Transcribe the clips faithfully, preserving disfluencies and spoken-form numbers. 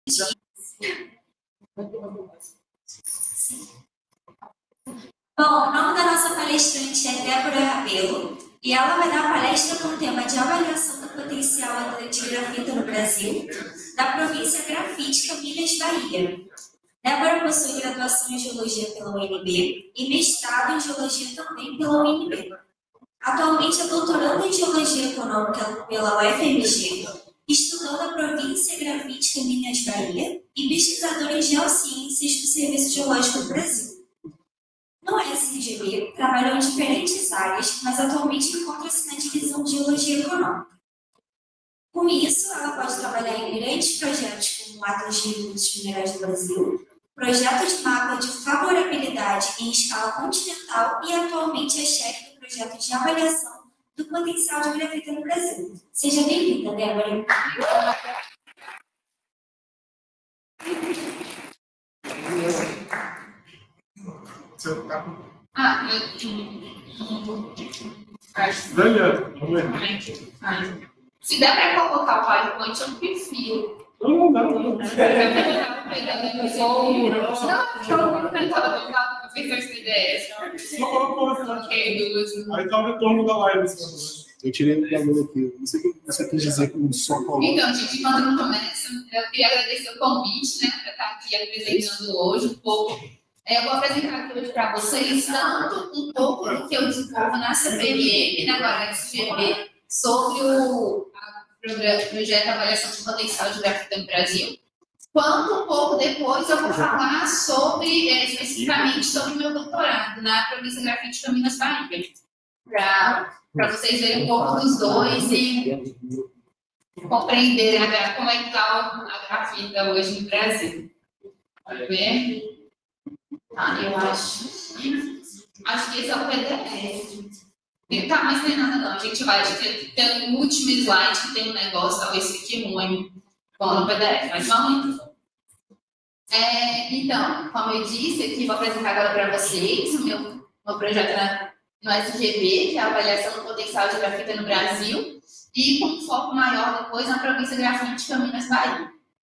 Bom, o nome da nossa palestrante é Débora Rabelo e ela vai dar palestra com o tema de avaliação do potencial de grafita no Brasil, da província grafítica Minas Bahia. Débora possui graduação em Geologia pela U N B e mestrado em Geologia também pela U N B. Atualmente é doutoranda em Geologia Econômica pela U F M G, estudou na província grafítica Minas Bahia e pesquisadora em Geociências do Serviço Geológico do Brasil. No S G B, trabalhou em diferentes áreas, mas atualmente encontra-se na divisão de Geologia Econômica. Com isso, ela pode trabalhar em grandes projetos como mapas de dos minerais do Brasil, projeto de mapa de favorabilidade em escala continental e atualmente é chefe do projeto de avaliação do potencial de grafita no Brasil. Seja bem-vinda, Débora. Ah, se der para colocar o PowerPoint, eu prefiro. Não, não, não. Não, eu não tentava pegar professores de ideias. Aí tá o retorno da live. Eu tirei o valor aqui. Não sei o que você quis dizer com só coloca. Então, gente, enquanto não começa, eu queria agradecer o convite, né, para estar aqui apresentando hoje um pouco. Eu vou apresentar aqui hoje para vocês tanto um pouco do que eu desenvolvo na C P R M, né, agora na S G B, sobre o programa, projeto de avaliação de potencial de grafita no Brasil, quanto um pouco depois eu vou falar sobre, é, especificamente sobre o meu doutorado na província grafítica Minas Bahia, para vocês verem um pouco dos dois e compreenderem né, como é que está a grafita hoje no Brasil. Pode ver? Ah, eu acho. Acho que esse é o P D F. Tá, mas não tem nada não. A gente vai. A gente tem um último slide que tem um negócio, talvez fique ruim com o P D F, mas vamos então. É, então, como eu disse, aqui vou apresentar agora para vocês o meu, meu projeto na, no S G B, que é a avaliação do potencial de grafita no Brasil, e com um foco maior depois na província grafítica Minas Bahia.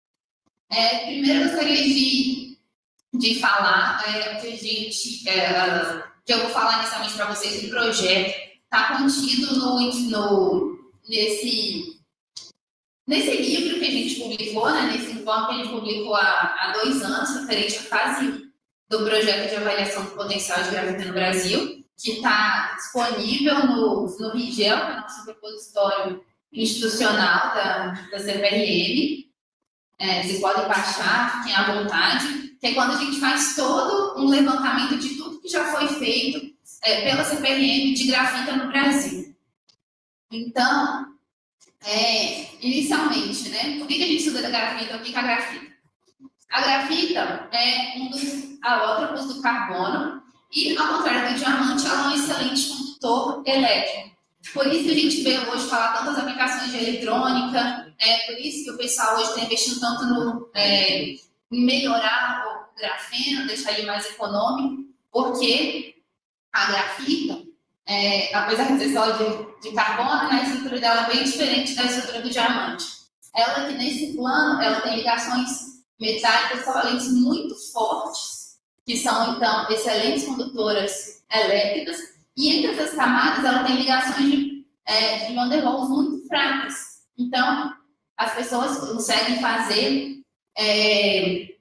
É, primeiro, eu gostaria de. de falar, é, que a gente, é, que eu vou falar inicialmente para vocês do projeto, está contido no, no, nesse, nesse livro que a gente publicou, né, nesse informe que a gente publicou há, há dois anos, referente à fase um do projeto de avaliação do potencial de grafita no Brasil, que está disponível no, no RIGEL, que é o nosso repositório institucional da, da C P R M. É, vocês podem baixar, fiquem à vontade. Que é quando a gente faz todo um levantamento de tudo que já foi feito é, pela C P R M de grafita no Brasil. Então, é, inicialmente, né, por que a gente estuda a grafita? O que é a grafita? A grafita é um dos alótropos do carbono e, ao contrário do diamante, ela é um excelente condutor elétrico. Por isso que a gente vê hoje falar tantas aplicações de eletrônica, é por isso que o pessoal hoje está investindo tanto no... É, melhorar o grafeno, deixar ele mais econômico, porque a grafita, é, apesar de ser só de, de carbono, né, a estrutura dela é bem diferente da estrutura do diamante. Ela que nesse plano, ela tem ligações metálicas covalentes muito fortes, que são, então, excelentes condutoras elétricas, e entre essas camadas, ela tem ligações de, é, de van der Waals muito fracas. Então, as pessoas conseguem fazer É,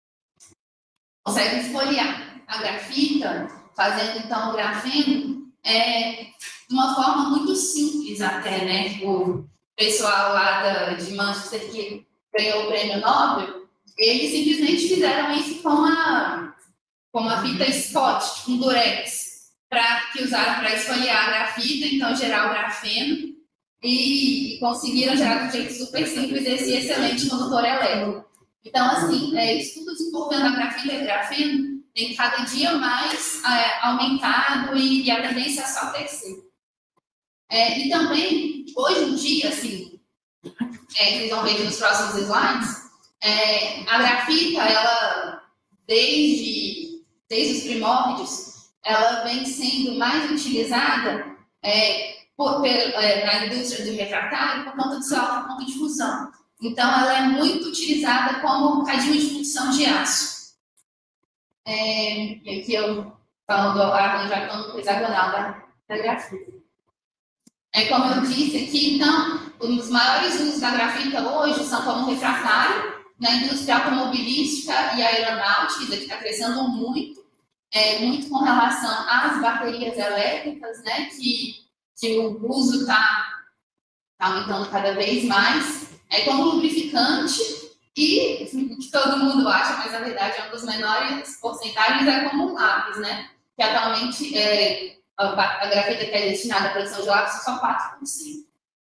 consegue esfoliar a grafita, fazendo então o grafeno é, de uma forma muito simples até, né? O pessoal lá da, de Manchester que ganhou o prêmio Nobel, eles simplesmente fizeram isso com a, com uma fita Scott, um durex, pra, que usaram para esfoliar a grafita, então gerar o grafeno, e conseguiram gerar de um jeito super simples esse excelente condutor elétrico. Então, assim, é, estudos envolvendo a grafita e grafeno tem cada dia mais é, aumentado e, e a tendência é só crescer. É, e também, hoje em dia, assim, é, vocês vão ver nos próximos slides, é, a grafita, ela, desde, desde os primórdios, ela vem sendo mais utilizada é, por, per, é, na indústria do refratário por conta do seu alto ponto de fusão. Então, ela é muito utilizada como um cadinho de função de aço. É, e aqui eu falando arranjamento hexagonal da, da grafita. É como eu disse aqui, então, os maiores usos da grafita hoje são como refratário, na indústria automobilística e aeronáutica, que está crescendo muito, é, muito com relação às baterias elétricas, né, que, que o uso está tá aumentando cada vez mais, é como lubrificante e, que todo mundo acha, mas na verdade é uma das menores porcentagens, é como um lápis, né, que atualmente é, a, a grafita que é destinada à produção de lápis é só quatro por cento.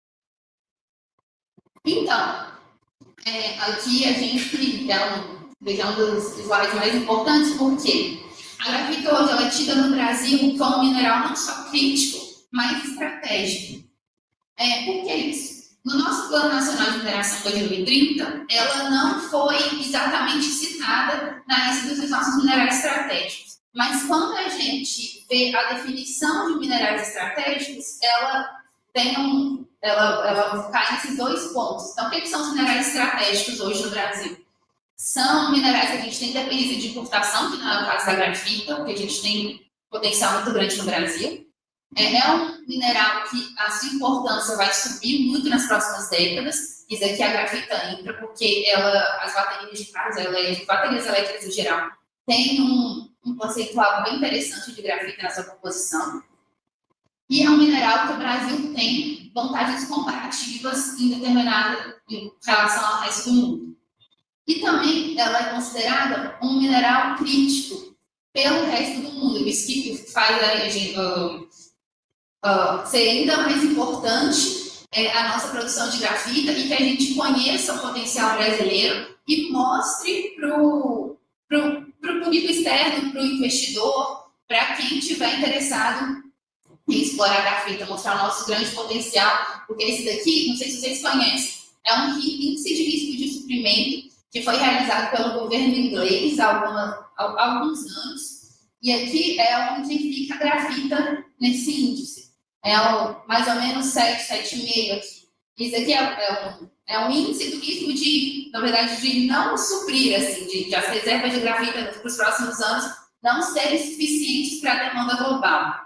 Então, É, aqui a gente é um, é um dos slides mais importantes, porque a grafita hoje ela é tida no Brasil como um mineral não só crítico, mas estratégico. É, por que isso? No nosso Plano Nacional de Mineração dois mil e trinta, ela não foi exatamente citada na lista dos nossos minerais estratégicos. Mas quando a gente vê a definição de minerais estratégicos, ela tem um Ela, ela cai nesses dois pontos. Então, o que são os minerais estratégicos hoje no Brasil? São minerais que a gente tem dependência de importação, que não é o caso da grafita, porque a gente tem potencial muito grande no Brasil. É, é um mineral que a sua importância vai subir muito nas próximas décadas. Isso aqui a grafita entra, porque ela, as baterias de carros elétricos, baterias elétricas em geral, tem um, um percentual bem interessante de grafita na sua composição. E é um mineral que o Brasil tem vantagens comparativas em determinada em relação ao resto do mundo. E também ela é considerada um mineral crítico pelo resto do mundo. Isso que faz a gente, uh, uh, ser ainda mais importante é, a nossa produção de grafita e que a gente conheça o potencial brasileiro e mostre para o público externo, para o investidor, para quem estiver interessado em explorar a grafita, mostrar o nosso grande potencial, porque esse daqui, não sei se vocês conhecem, é um índice de risco de suprimento que foi realizado pelo governo inglês há, alguma, há alguns anos, e aqui é onde fica a grafita nesse índice. É o, mais ou menos sete, sete vírgula cinco aqui. Isso aqui é, é, um, é um índice do risco de, na verdade, de não suprir, assim, de, de as reservas de grafita para os próximos anos não serem suficientes para a demanda global.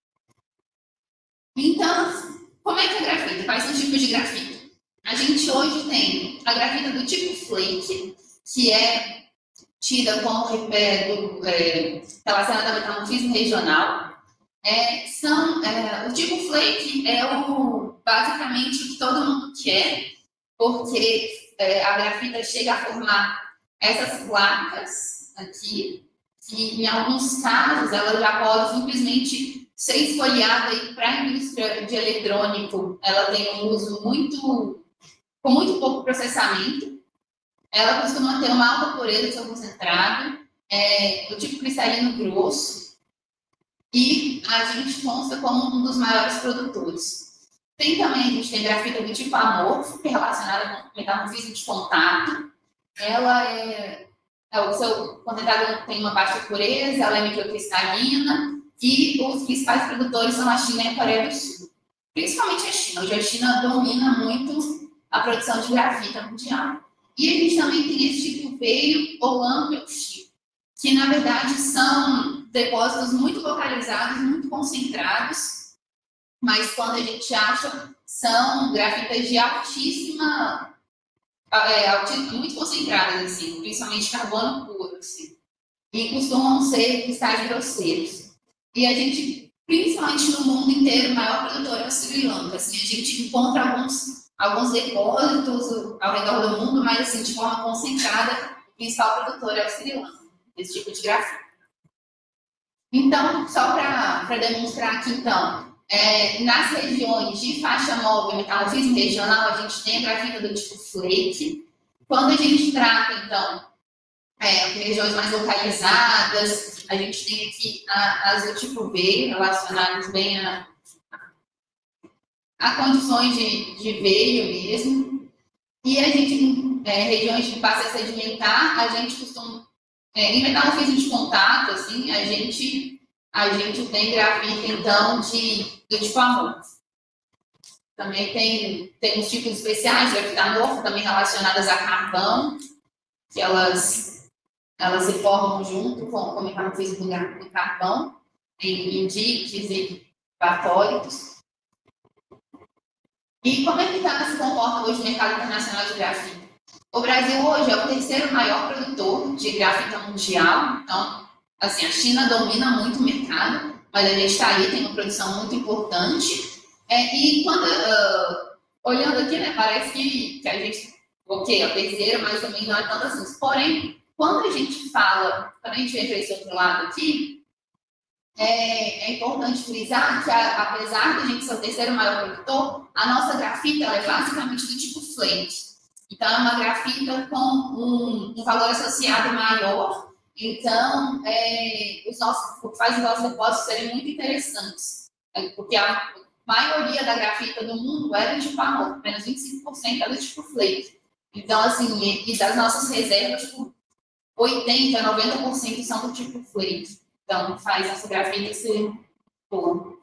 Então, como é que é a grafita? Quais são os tipos de grafita? A gente hoje tem a grafita do tipo flake, que é tida como é, do, é, relacionada ao metamorfismo regional. É, são, é, o tipo flake é o, basicamente o que todo mundo quer, porque é, a grafita chega a formar essas placas aqui, que em alguns casos ela já pode simplesmente ser esfoliada para a indústria de eletrônico. Ela tem um uso muito, com muito pouco processamento. Ela costuma ter uma alta pureza de seu concentrado, é, do tipo cristalino grosso, e a gente consta como um dos maiores produtores. Tem também, a gente tem grafita do tipo amorfo, que é relacionada com metamorfismo de contato. Ela é, é o seu concentrado tem uma baixa pureza, ela é microcristalina, e os principais produtores são a China e a Coreia do Sul. Principalmente a China. Hoje a China domina muito a produção de grafita mundial. E a gente também tem esse tipo veio ou amplo chip, que na verdade são depósitos muito localizados, muito concentrados, mas quando a gente acha, são grafitas de altíssima, é, altíssima muito concentradas, assim, principalmente carbono puro, assim, e costumam ser cristais grosseiros. E a gente, principalmente no mundo inteiro, o maior produtor é o Sri Lanka. Assim, a gente encontra alguns, alguns depósitos ao redor do mundo, mas assim, de forma concentrada, o principal produtor é o Sri Lanka, esse tipo de grafita. Então, só para demonstrar aqui, então, é, nas regiões de faixa móvel, metamorfismo regional, a gente tem a grafita do tipo flake. Quando a gente trata, então, é, regiões mais localizadas, a gente tem aqui a, as do tipo V, relacionadas bem a, a condições de, de veio mesmo. E a gente, é, regiões de base sedimentar, a gente costuma, é, em metamorfismo de contato, assim, a gente, a gente tem grafita, então, de, do tipo amorfo. Também tem, tem uns tipos especiais de grafitamorfo, também relacionadas a carvão, que elas, elas se formam junto com, como eu fiz com o carvão, em, em díquites e batólitos. E como é que está, se comporta hoje o mercado internacional de grafite? O Brasil hoje é o terceiro maior produtor de grafita mundial, então, assim, a China domina muito o mercado, mas a gente está ali, tem uma produção muito importante. É, e quando, uh, olhando aqui, né, parece que, que a gente, ok, é o terceiro, mas também não é tanto assim. Porém, quando a gente fala, quando a gente vem para esse outro lado aqui, é, é importante frisar que, a, apesar de a gente ser o terceiro maior produtor, a nossa grafita ela é basicamente do tipo flake. Então, é uma grafita com um, um valor associado maior. Então, é, os nossos, o que faz os nossos depósitos serem muito interessantes. É, porque a maioria da grafita do mundo é do tipo amorfo, apenas vinte e cinco por cento é do tipo flake. Então, assim, e, e das nossas reservas, tipo, oitenta por cento, noventa por cento são do tipo flake. Então, faz essa grafita ser boa.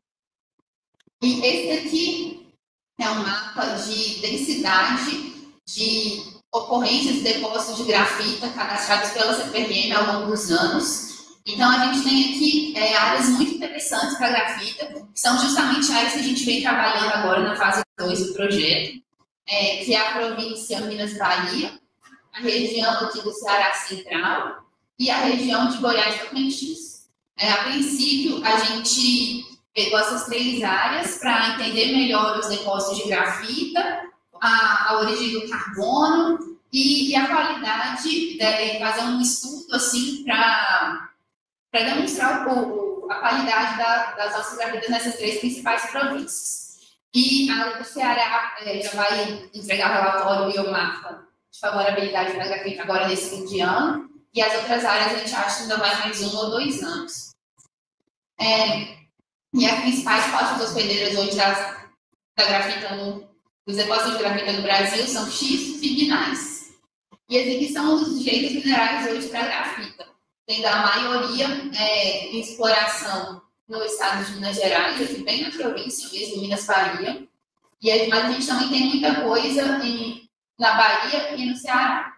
E esse aqui é um mapa de densidade de ocorrências e depósitos de grafita cadastrados pela C P R M ao longo dos anos. Então, a gente tem aqui é, áreas muito interessantes para a grafita, que são justamente áreas que a gente vem trabalhando agora na fase dois do projeto, é, que é a província Minas-Bahia, a região aqui do Ceará Central e a região de Goiás-Tocantins. É, a princípio, a gente pegou essas três áreas para entender melhor os depósitos de grafita, a, a origem do carbono e, e a qualidade, de fazer um estudo assim para demonstrar o, o, a qualidade da, das nossas grafitas nessas três principais províncias. E a, o Ceará é, já vai entregar o relatório e o mapa de favorabilidade da grafita agora nesse fim de ano, e as outras áreas a gente acha que ainda vai mais um ou dois anos. É, e as principais rochas hospedeiras hoje das, da grafita no Os depósitos de grafita no Brasil são xistos e gneiss. E esses aqui são os jeitos minerais hoje para grafita, tendo a maioria é, em exploração no estado de Minas Gerais, aqui bem na província mesmo, Minas Bahia. E, mas a gente também tem muita coisa em, na Bahia e no Ceará.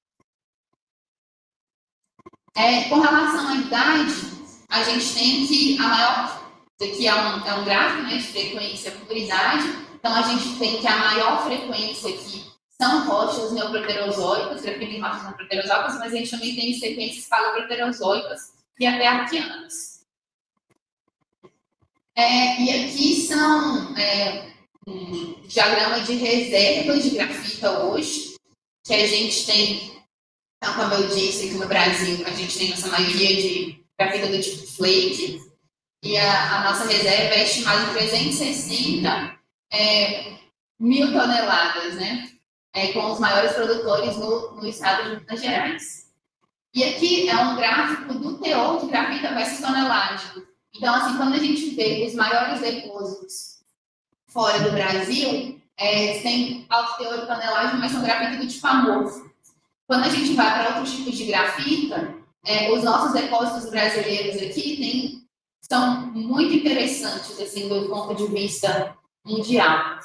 É, com relação à idade, a gente tem que a maior, isso aqui é um, é um gráfico, né, de frequência por idade. Então, a gente tem que a maior frequência aqui são rochas neoproterozoicas, grafita em rochas neoproterozoicas, mas a gente também tem sequências paleoproterozoicas e até arqueanas. É, e aqui são é, um diagrama de reservas de grafita hoje, que a gente tem, então, como eu disse, aqui no Brasil, a gente tem essa maioria de grafita do tipo flake, e a, a nossa reserva é estimada em trezentos e sessenta É, mil toneladas, né? É, com os maiores produtores no, no estado de Minas Gerais. E aqui é um gráfico do teor de grafita versus tonelagem. Então, assim, quando a gente vê os maiores depósitos fora do Brasil, é, tem alto teor de tonelagem, mas são grafita do tipo amorfo. Quando a gente vai para outros tipos de grafita, é, os nossos depósitos brasileiros aqui tem, são muito interessantes, assim, do ponto de vista mundial.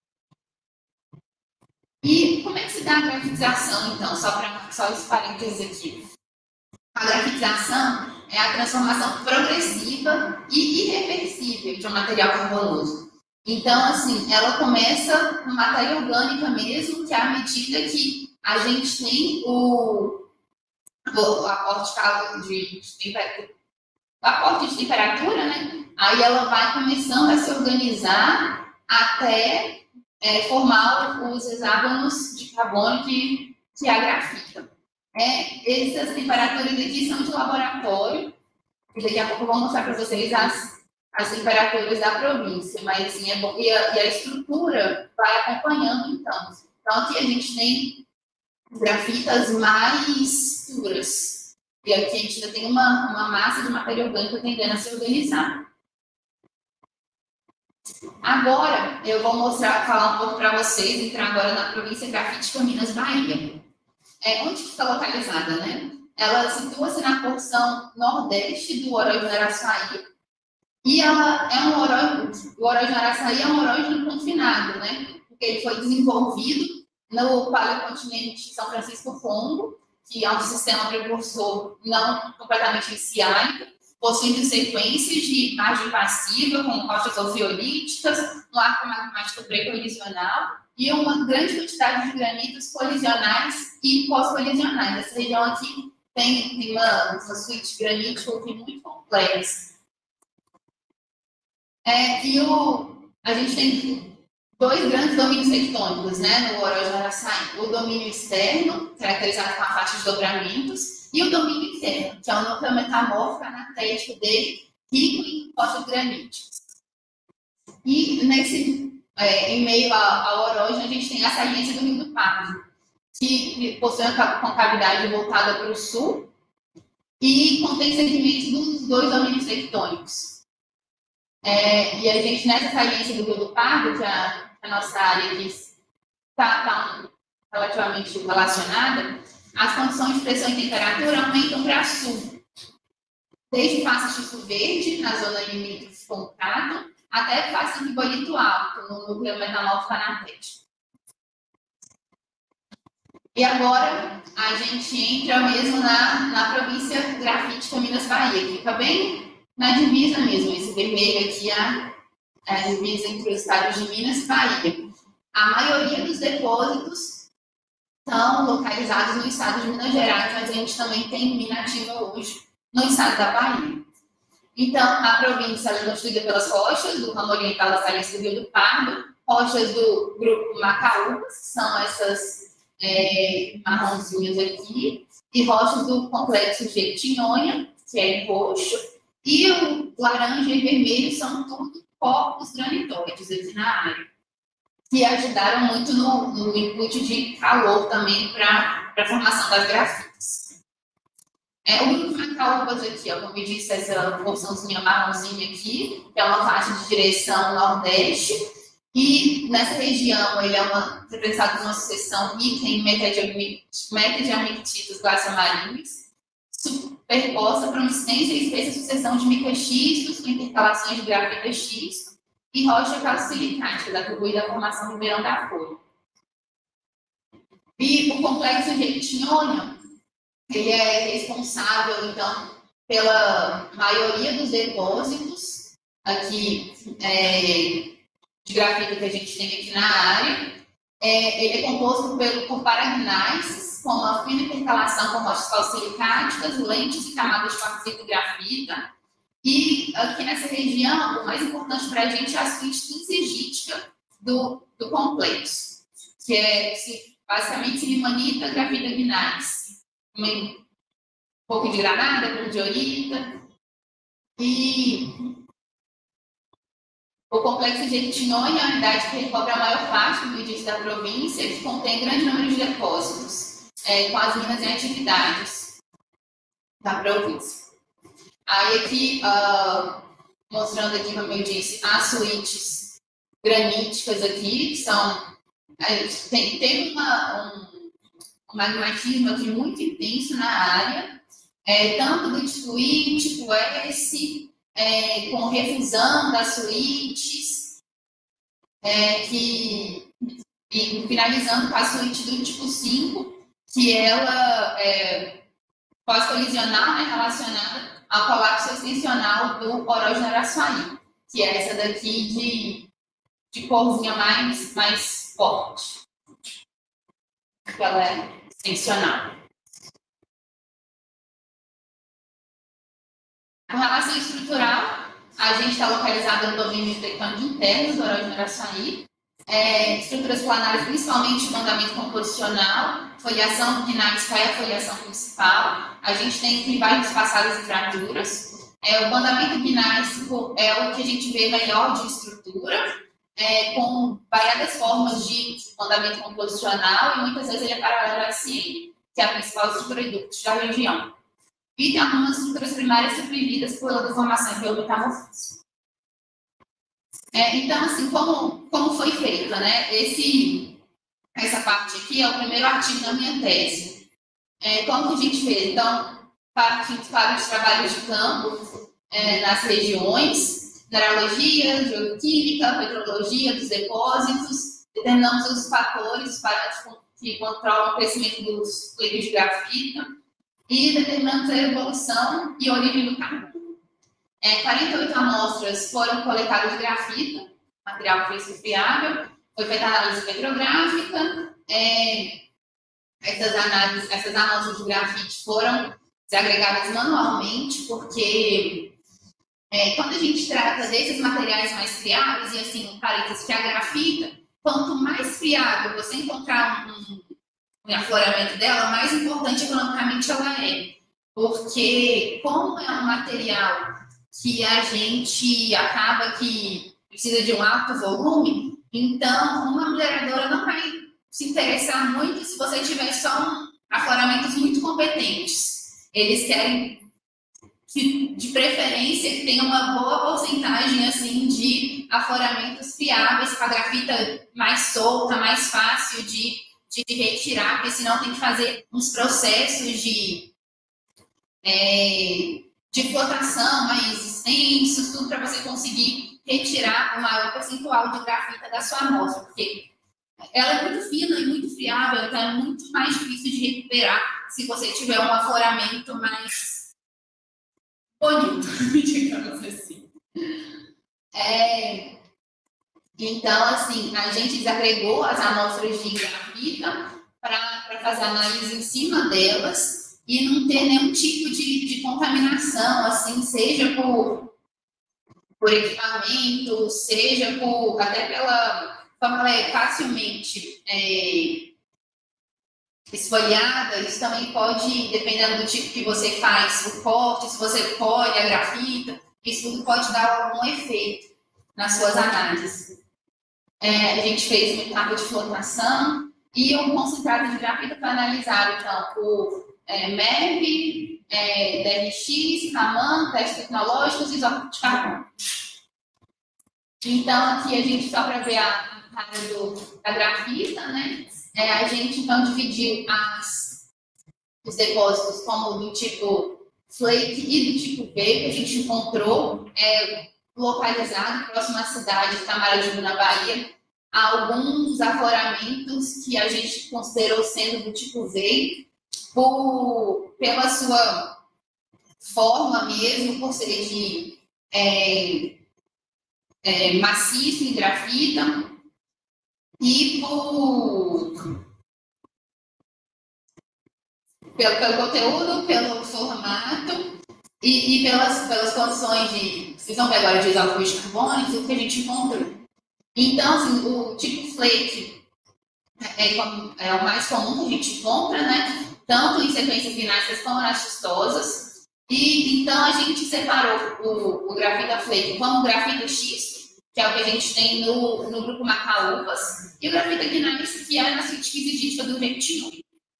E como é que se dá a grafitização, então? Só para só os parênteses aqui. A grafitização é a transformação progressiva e irreversível de um material carbonoso. Então, assim, ela começa com matéria orgânica mesmo, que é à medida que a gente tem o, o aporte de, de temperatura, o aporte de temperatura, né? Aí ela vai começando a se organizar até é, formar os hexágonos de carbono que, que é a grafita. É, essas temperaturas aqui são de laboratório, e daqui a pouco eu vou mostrar para vocês as, as temperaturas da província, mas assim, é bom, e, a, e a estrutura vai acompanhando, então. Então, aqui a gente tem grafitas mais puras, e aqui a gente ainda tem uma, uma massa de matéria orgânica tendendo a se organizar. Agora, eu vou mostrar, falar um pouco para vocês, entrar agora na província grafítica Minas Bahia. É, onde fica localizada, né? Ela situa-se na porção nordeste do Oroz do Araçuaí, E ela é um orógeno, o orógeno araçaí é um orógeno confinado, né? Porque ele foi desenvolvido no paleocontinente São Francisco Congo, que é um sistema precursor não completamente iniciálico, possuindo sequências de margem passiva, com rochas ofiolíticas, um arco magmático pré-colisional e uma grande quantidade de granitos colisionais e pós-colisionais. Essa região aqui tem, tem uma, uma suíte granítica muito complexa. É, e o, a gente tem dois grandes domínios tectônicos, né, no orógeno araçaí. O domínio externo, caracterizado com a faixa de dobramentos, e o domínio interno, que é o núcleo metamórfico anatético dele, rico em rochas graníticas. E nesse, é, em meio ao orógeno, a gente tem a saliência do Rio do Pardo, que possui uma concavidade voltada para o sul e contém sedimentos dos dois domínios tectônicos. É, e a gente, nessa saliência do Rio do Pardo, que a, a nossa área está tá relativamente relacionada, as condições de pressão e temperatura aumentam para sul, desde faces de sul verde, na zona limítrofe com o Prado, até faces de ribolito alto, no núcleo metamórfico anatético. E agora a gente entra mesmo na, na província grafítica Minas-Bahia, que fica bem na divisa mesmo, esse vermelho aqui é a, a divisa entre os estados de Minas e Bahia. A maioria dos depósitos estão localizados no estado de Minas Gerais, mas a gente também tem mina ativa hoje no estado da Bahia. Então, a província é constituída pelas rochas do ramo oriental da saliência do Rio do Pardo, rochas do grupo Macaúbas, que são essas é, marronzinhas aqui, e rochas do complexo Jequitinhonha, que é em roxo, e o laranja e vermelho são tudo corpos granitóides aqui na área, que ajudaram muito no, no input de calor também para a formação das grafites. É, o grupo Macaúbas aqui, ó, como eu disse, essa porçãozinha marronzinha aqui, que é uma faixa de direção nordeste, e nessa região ele é uma, representado por uma sucessão rica em metadiamictitos glaciamarinhos, superposta por uma extensa e espessa sucessão de micaxistos com intercalações de grafita xisto e rocha calcisilicática, atribuída à formação do verão da folha. E o complexo Jequitinhonha, ele é responsável, então, pela maioria dos depósitos aqui é, de grafita que a gente tem aqui na área. É, ele é composto pelo, por paragnáceos, com uma fina intercalação com rochas calcilicáticas, lentes e camadas de quartzito e grafita. E aqui nessa região, o mais importante para a gente é a suíte quinzigítica do, do complexo, que é basicamente silimanita, grafita gneiss, um pouco de granada, um pouco de orita. E o complexo Jequitinhonha é a unidade que recobre a maior parte do edifício da província, que contém grande número de depósitos, é, com as minas em atividades da província. Aí aqui, uh, mostrando aqui, como eu disse, as suítes graníticas aqui, que são... É, tem, tem uma, um, um magmatismo aqui muito intenso na área, é, tanto do tipo tipo S, é, com refusão das suítes, é, que, e finalizando com a suíte do tipo cinco, que ela é pós-colisional, né, relacionada ao colapso extensional do orógeno araçaí, que é essa daqui de, de corzinha mais, mais forte, que ela é extensional. Com relação estrutural, a gente está localizado no domínio tectônico interno do orógeno araçaí, é, estruturas planares, principalmente mandamento composicional, foliação gneissica é a foliação principal. A gente tem clivagens espaçadas e fraturas. É, o mandamento gnéisico é o que a gente vê melhor de estrutura, é, com variadas formas de mandamento composicional, e muitas vezes ele é paralelo à S M, que é a principal estrutura de ductos da região. E tem algumas estruturas primárias subdivididas pela deformação e pelo metamorfismo. É, então, assim, como, como foi feita, né? Esse, essa parte aqui é o primeiro artigo da minha tese. É, como que a gente fez? Então, partindo para os trabalhos de campo é, nas regiões, mineralogia, geoquímica, petrologia dos depósitos, determinamos os fatores, os parâmetros que controlam o crescimento dos fluidos de grafita e determinamos a evolução e origem do carbono. É, quarenta e oito amostras foram coletadas de grafita, material físico fiável, foi feita análise petrográfica, é, essas, análises, essas amostras de grafite foram desagregadas manualmente, porque é, quando a gente trata desses materiais mais fiáveis, e assim, parênteses, que a grafita, quanto mais fiável você encontrar um, um afloramento dela, mais importante economicamente ela é. Porque, como é um material que a gente acaba que precisa de um alto volume, então uma mineradora não vai se interessar muito se você tiver só um, afloramentos muito competentes. Eles querem que, de preferência, que tenha uma boa porcentagem assim, de afloramentos fiáveis, com a grafita mais solta, mais fácil de, de retirar, porque senão tem que fazer uns processos de, é, de flotação mais extensos, tudo para você conseguir retirar o maior percentual de grafita da sua amostra, porque ela é muito fina e muito friável, então é muito mais difícil de recuperar se você tiver um afloramento mais bonito, digamos assim. É, então, assim, a gente desagregou as amostras de grafita para fazer análise em cima delas e não ter nenhum tipo de, de contaminação, assim, seja por, por equipamento, seja por, até pela forma ela é facilmente é, esfoliada, isso também pode, dependendo do tipo que você faz o corte, se você colhe a grafita, isso tudo pode dar algum efeito nas suas análises. É, a gente fez uma etapa de flotação e um concentrado de grafita foi analisado, então, por é, M E V, é, D R X, Raman, testes tecnológicos e isótopo de carbono. Então, aqui a gente, só para ver a cara do, da grafita, né? É, a gente, então, dividiu as, os depósitos como do tipo flake e do tipo V, que a gente encontrou é, localizado próximo à cidade de Camaragibe, na Bahia, alguns afloramentos que a gente considerou sendo do tipo V, por, pela sua forma mesmo, por ser de é, é, maciço em grafita, e por, pelo, pelo conteúdo, pelo formato e, e pelas, pelas condições de, vocês vão ver agora de isótopo de carbono, tudo que a gente encontrou. Então, assim, o tipo flake é, é o mais comum que a gente encontra, né? Tanto em sequências binárias como nas xistosas. E então a gente separou o, o grafita flake como grafita xisto, que é o que a gente tem no, no grupo Macaúbas, e o grafita gneiss, que é na silicitídita do vinte e um.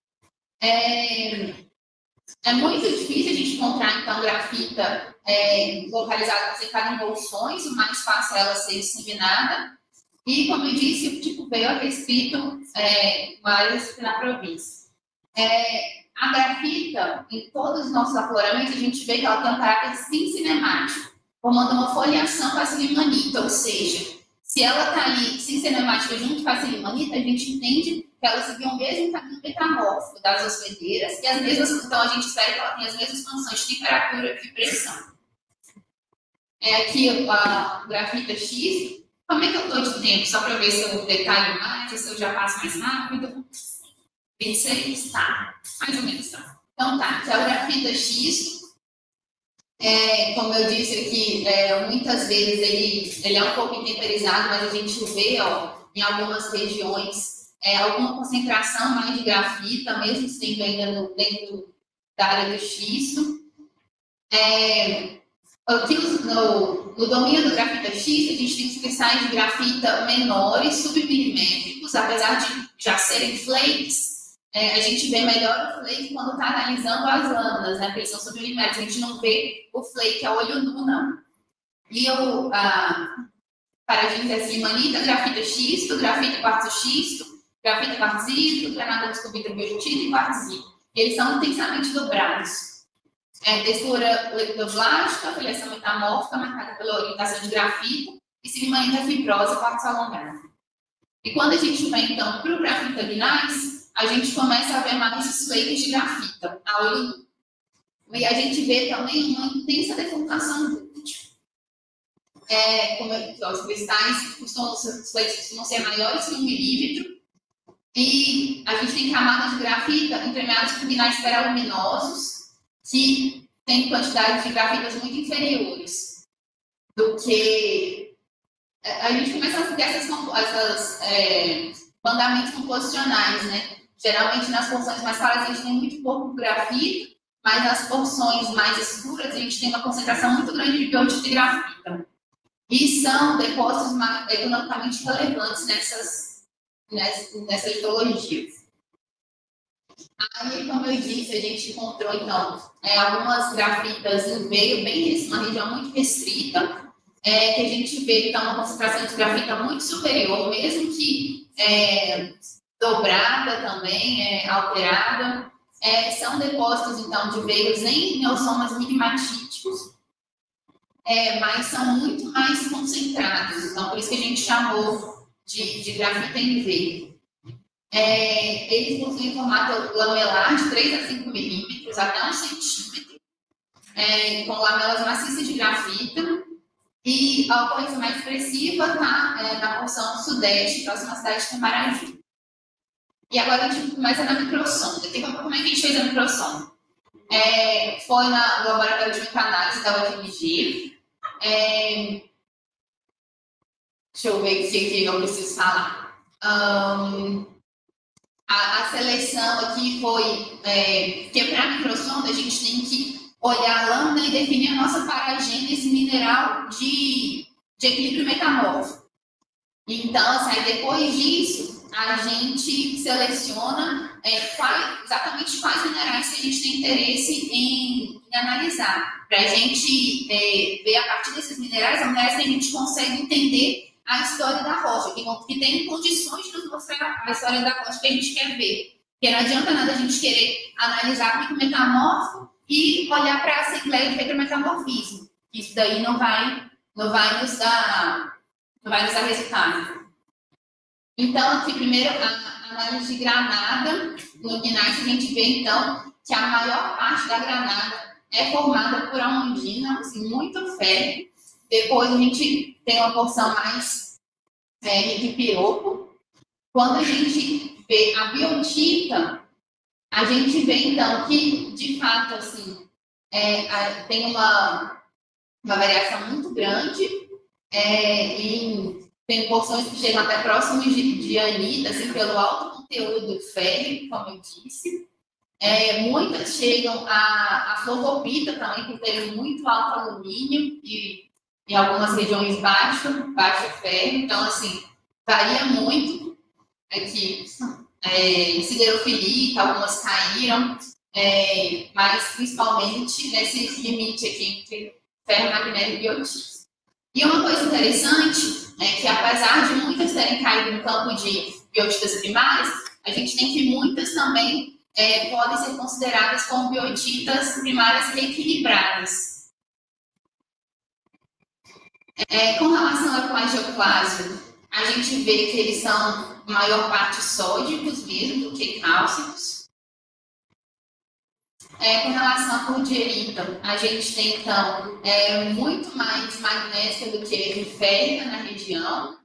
É, é muito difícil a gente encontrar, então, grafita é, localizada, concentrada em bolsões, o mais fácil é ela ser disseminada. E, como eu disse, o tipo V é restrito é, uma área na província. É, a grafita, em todos os nossos afloramentos, a gente vê que ela tem um caráter cinzinemático, formando uma foliação com a silimanita, ou seja, se ela está ali cinzinemática junto com a silimanita, a gente entende que ela seguiu o mesmo caminho metamórfico das hospedeiras, e as mesmas, então a gente espera que ela tenha as mesmas condições de temperatura e pressão. É aqui a grafita X. Como é que eu estou de tempo? Só para ver se eu detalho mais, se eu já passo mais rápido. vinte e seis, tá. Mais ou menos, tá. Então tá, que é o grafita X. É, como eu disse aqui, é, muitas vezes ele, ele é um pouco intemperizado, mas a gente vê, ó, em algumas regiões é, alguma concentração mais de grafita, mesmo sendo ainda no, dentro da área do xisto. É, aqui no, no domínio do grafita xisto, a gente tem cristais de grafita menores, submilimétricos, apesar de já serem flakes. É, a gente vê melhor o flake quando está analisando as lâminas, né? Porque eles são submilimétricos, a gente não vê o flake a olho nu, não. E o a, paradigma é silimanita, grafita xisto, grafita quartzo xisto, grafita quartzito, granada descoberta biotita e quartzito. Eles são intensamente dobrados. é, textura liquidoblástica, filiação metamórfica, marcada pela orientação de grafito, e segmento fibrosa, quartzo alongado. E quando a gente vai, então, para o grafita gneiss, a gente começa a ver mais suspeitas de grafita a olho nu. E a gente vê também uma intensa deformação dúctil. É, como eu, os cristais costumam, os fleitos costumam ser maiores que um milímetro, e a gente tem camadas de grafita entremeadas por gneiss ferroluminosos, que têm quantidades de grafitas muito inferiores do que... A gente começa a ter essas, essas é, bandamentos composicionais, né? Geralmente nas porções mais claras a gente tem muito pouco grafito, mas nas porções mais escuras a gente tem uma concentração muito grande de biotito de grafita. E são depósitos economicamente relevantes nessas, nessas, nessas litologias. Aí, como eu disse, a gente encontrou, então, é, algumas grafitas em veio, bem uma região muito restrita, é, que a gente vê, então, uma concentração de grafita muito superior, mesmo que é, dobrada também, é, alterada. É, são depósitos, então, de veios em neossomas minimatíticos, é, mas são muito mais concentrados. Então, por isso que a gente chamou de, de grafita em veio. É, eles possuem formato lamelar de três a cinco milímetros, até um centímetro, é, com lamelas maciças de grafita. E a ocorrência mais expressiva está é, na porção sudeste, próxima à cidade de Camaragibe. E agora a gente começa na microsonda. Como é que a gente fez a microsonda? É, foi na, no laboratório de microanálise da U F M G. É, deixa eu ver o que eu preciso falar. Um, a, a seleção aqui foi é, que para a microsonda a gente tem que olhar a lâmina e definir a nossa paragênese mineral de, de equilíbrio metamórfico. Então, assim, depois disso, a gente seleciona é, quais, exatamente quais minerais que a gente tem interesse em, em analisar. Para a gente é, ver a partir desses minerais, a minerais que a gente consegue entender a história da rocha, que, que tem condições de nos mostrar a história da rocha que a gente quer ver. Porque não adianta nada a gente querer analisar o pico metamórfico e olhar para a assembleia de petrometamorfismo. Isso daí não vai, não vai nos dar, não vai nos dar resultado. Então, aqui primeiro a análise de granada no gneiss, a gente vê então que a maior parte da granada é formada por almandina, assim, muito férreo. Depois a gente tem uma porção mais é, de piroco. Quando a gente vê a biotita, a gente vê então que, de fato, assim, é, a, tem uma, uma variação muito grande é, e tem porções que chegam até próximos de, de anita, assim, pelo alto conteúdo férreo, como eu disse. É, muitas chegam a, a flogopita também, por ter muito alto alumínio e em algumas regiões baixo, baixo ferro. Então, assim, varia muito. Aqui, é, siderofilita, algumas caíram, é, mas principalmente nesse limite aqui entre ferro, magnésio e biotita. E uma coisa interessante é que, apesar de muitas terem caído no campo de biotitas primárias, a gente tem que muitas também é, podem ser consideradas como biotitas primárias reequilibradas. É, com relação ao ecoagioplásio, a gente vê que eles são, maior parte, sódicos mesmo do que cálcicos. É, com relação à cordierita, a gente tem, então, é, muito mais magnésica do que férrica na região.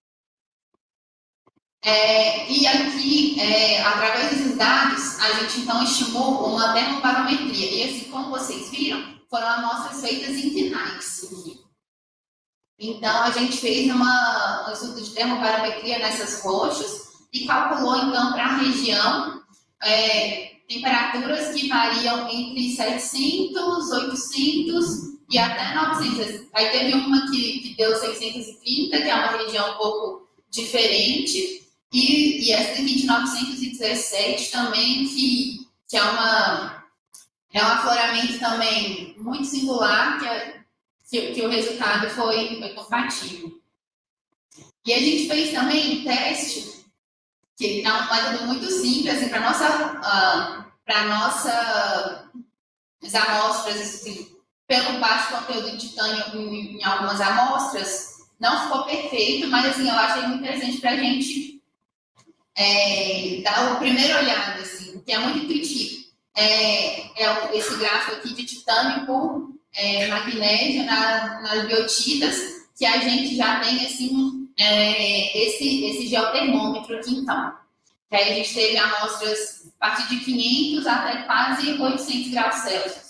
É, e aqui, é, através desses dados, a gente, então, estimou uma termobarometria. E, assim, como vocês viram, foram amostras feitas em gneiss. Então, a gente fez uma, um estudo de termobarometria nessas rochas e calculou, então, para a região é, temperaturas que variam entre setecentos, oitocentos e até novecentos. Aí teve uma que, que deu seiscentos e trinta, que é uma região um pouco diferente, e, e essa aqui de novecentos e dezessete também, que, que é, uma, é um afloramento também muito singular, que é Que, que o resultado foi, foi compatível. E a gente fez também um teste, que é um método muito simples, assim, para a nossa, uh, para nossa as amostras, assim, pelo baixo conteúdo de titânio em, em algumas amostras, não ficou perfeito, mas assim, eu achei muito interessante para a gente é, dar o primeiro olhado, assim, que é muito intuitivo. É, é esse gráfico aqui de titânio por é, magnésio na, nas biotitas, que a gente já tem assim, é, esse, esse geotermômetro aqui, então. Que aí a gente teve amostras a partir de quinhentos até quase oitocentos graus Celsius.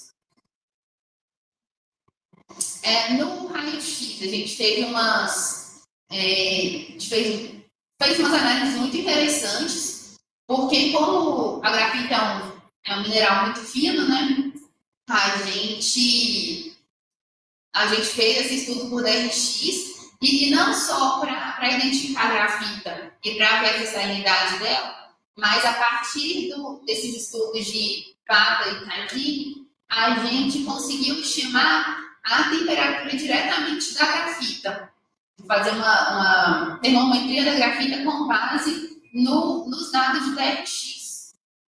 É, no raio-x, a gente teve umas. É, a gente fez, fez umas análises muito interessantes, porque, como a grafita é um, é um mineral muito fino, né? A gente, a gente fez esse estudo por D R X, e, e não só para identificar a grafita e para ver a cristalizidade dela, mas a partir do, desses estudos de Pata e Tarquini, a gente conseguiu estimar a temperatura diretamente da grafita. Fazer uma, uma termometria da grafita com base no, nos dados de D R X.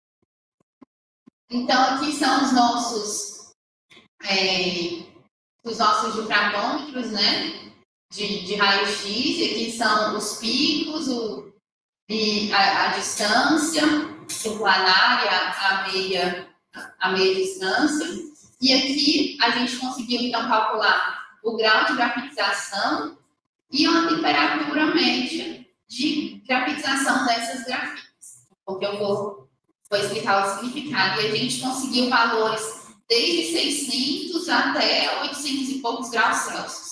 Então, aqui são os nossos, é, os nossos difratômetros, né, de, de raio-x, e aqui são os picos, o, e a, a distância circulanária, a meia, a meia distância. E aqui a gente conseguiu, então, calcular o grau de grafitização e uma temperatura média de grafitização dessas grafitas. Porque eu vou, vou explicar o significado. E a gente conseguiu valores desde seiscentos até oitocentos e poucos graus Celsius.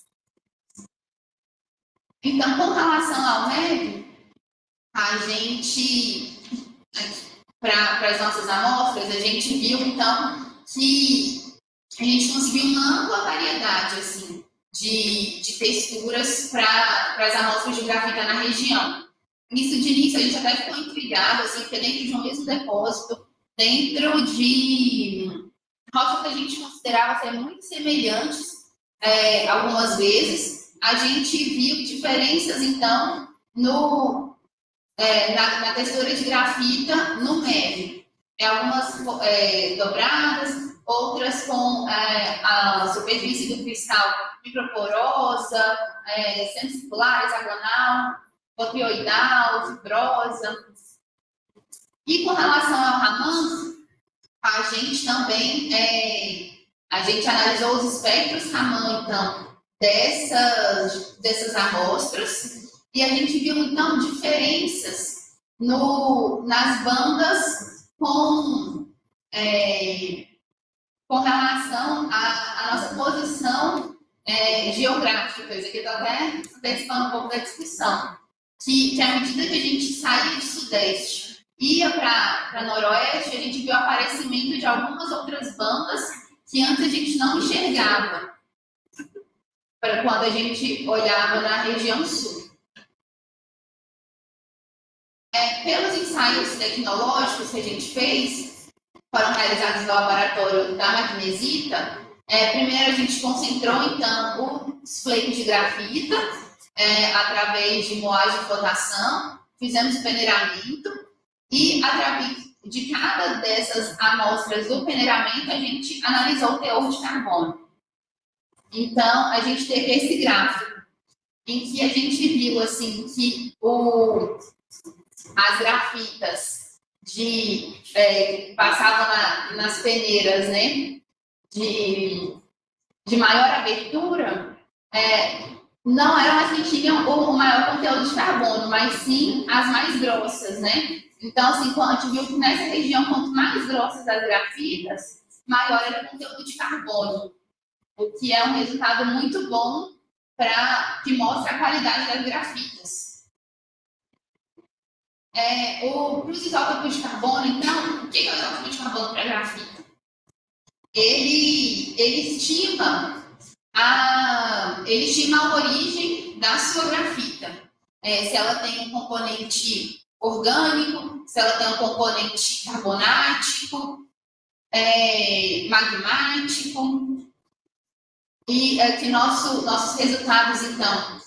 Então, com relação ao médio, a gente, para as nossas amostras, a gente viu, então, que a gente conseguiu uma ampla variedade, assim, de, de texturas para as amostras de grafita na região. Isso, de início, a gente até ficou intrigado, assim, porque dentro de um mesmo depósito, dentro de rochas que a gente considerava ser muito semelhantes, é, algumas vezes, a gente viu diferenças, então, no, é, na, na textura de grafita no médio. É, algumas é, dobradas, outras com é, a superfície do cristal microporosa, é, semicircular, hexagonal, copioidal, fibrosa. E com relação ao Raman, a gente também é, a gente analisou os espectros Raman, então, dessas, dessas amostras, e a gente viu, então, diferenças no, nas bandas com, é, com relação à, à nossa posição é, geográfica. Isso aqui eu estou até antecipando um pouco da discussão. Que, que à medida que a gente saía de sudeste, ia para noroeste, a gente viu o aparecimento de algumas outras bandas que antes a gente não enxergava para quando a gente olhava na região sul. É, pelos ensaios tecnológicos que a gente fez, foram realizados no laboratório da magnesita, é, primeiro a gente concentrou, então, os flakes de grafita, é, através de moagem e flotação, fizemos o peneiramento, e através de cada dessas amostras do peneiramento, a gente analisou o teor de carbono. Então, a gente teve esse gráfico, em que a gente viu, assim, que o, as grafitas de, é, que passavam na, nas peneiras, né, de, de maior abertura, é, não eram as que tinham o maior conteúdo de carbono, mas sim as mais grossas, né? Então, assim, a gente viu que nessa região, quanto mais grossas as grafitas, maior era o conteúdo de carbono, o que é um resultado muito bom para que mostra a qualidade das grafitas. É, o, para os isótopos de carbono, então, o que é o isótopo de carbono para a grafita? Ele, ele estima a, ele estima a origem da sua grafita. É, se ela tem um componente orgânico, se ela tem um componente carbonático, é, magmático. E é que nosso, nossos resultados, então,